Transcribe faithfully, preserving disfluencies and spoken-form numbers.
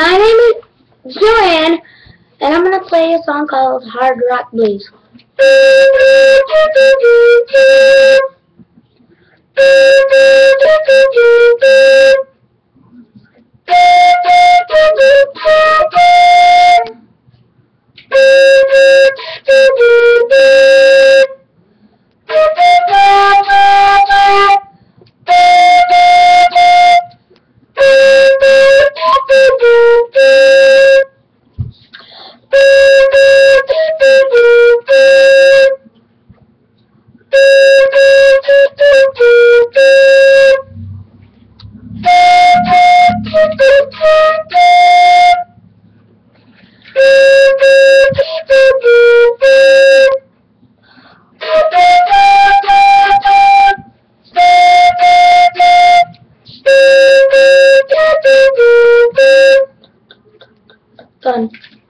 My name is Joanne, and I'm gonna play a song called Hard Rock Blues. Fun.